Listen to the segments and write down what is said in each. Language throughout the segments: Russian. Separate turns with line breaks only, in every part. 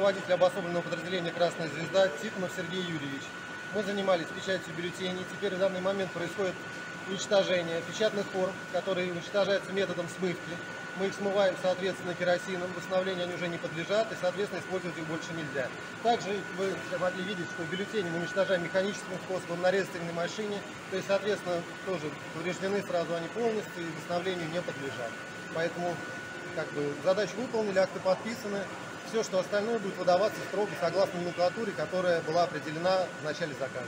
руководитель обособленного подразделения «Красная звезда» Тихонов Сергей Юрьевич. Мы занимались печатью бюллетеней. Теперь в данный момент происходит уничтожение печатных форм, которые уничтожаются методом смывки. Мы их смываем, соответственно, керосином. Восстановлению они уже не подлежат, и, соответственно, использовать их больше нельзя. Также вы могли видеть, что бюллетени мы уничтожаем механическим способом на резательной машине. То есть, соответственно, тоже повреждены сразу они полностью и восстановлению не подлежат. Поэтому задачу выполнили, акты подписаны. Все, что остальное будет выдаваться строго согласно номенклатуре, которая была определена в начале заказа.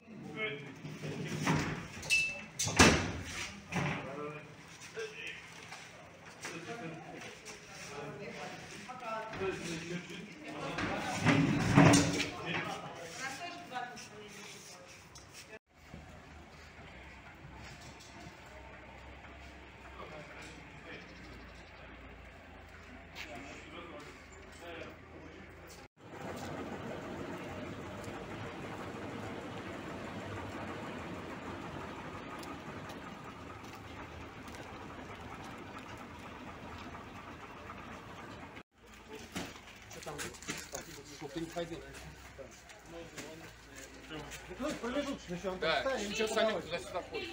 Чтоб ты не ходил.
Ну, промежуточно еще
Да,
встанем,
еще сами туда-сюда ходят.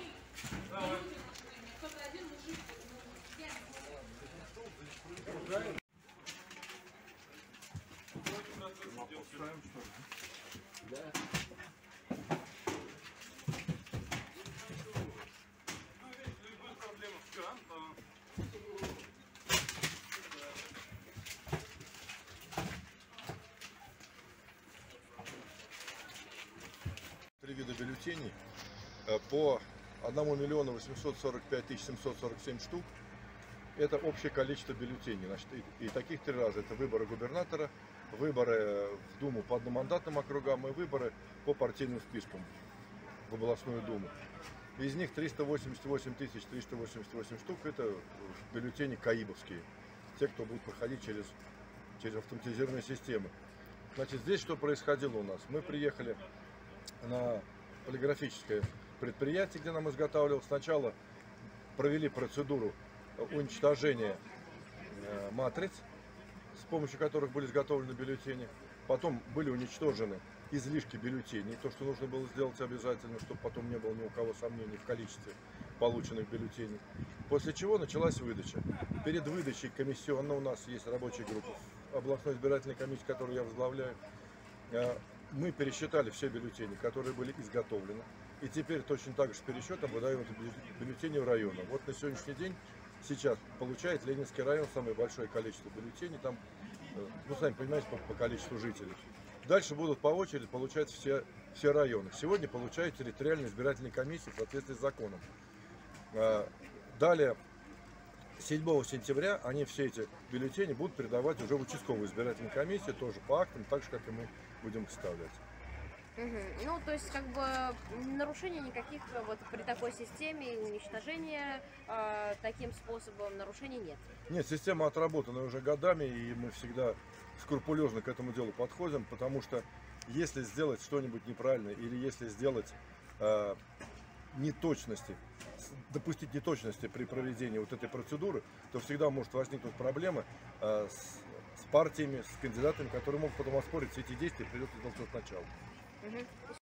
Три вида бюллетеней по 1 845 747 штук. Это общее количество бюллетеней. Значит, и таких три раза. Это выборы губернатора, выборы в Думу по одномандатным округам и выборы по партийным спискам в областную Думу. Из них 388 388 штук это бюллетени каибовские. Те, кто будет проходить через автоматизированные системы. Значит, здесь что происходило у нас? Мы приехали на полиграфическое предприятие, где нам изготавливал. Сначала провели процедуру уничтожения матриц, с помощью которых были изготовлены бюллетени. Потом были уничтожены излишки бюллетеней, то, что нужно было сделать обязательно, чтобы потом не было ни у кого сомнений в количестве полученных бюллетеней. После чего началась выдача. Перед выдачей комиссионно у нас есть рабочая группа областной избирательной комиссии, которую я возглавляю. Мы пересчитали все бюллетени, которые были изготовлены. И теперь точно так же с пересчетом выдаем бюллетени в районы. Вот на сегодняшний день сейчас получает Ленинский район самое большое количество бюллетеней. Там, ну, сами понимаете, по количеству жителей. Дальше будут по очереди получать все районы. Сегодня получают территориальные избирательные комиссии в соответствии с законом. Далее, 7 сентября они все эти бюллетени будут передавать уже в участковую избирательную комиссию, тоже по актам, так же, как и мы будем их составлять.
Ну, то есть, нарушений никаких вот при такой системе, уничтожения таким способом нарушений нет?
Нет, система отработана уже годами, и мы всегда скрупулезно к этому делу подходим, потому что если сделать что-нибудь неправильно, или если сделать неточности, допустить неточности при проведении вот этой процедуры, то всегда может возникнуть проблема с партиями, с кандидатами, которые могут потом оспорить все эти действия, придется делать сначала.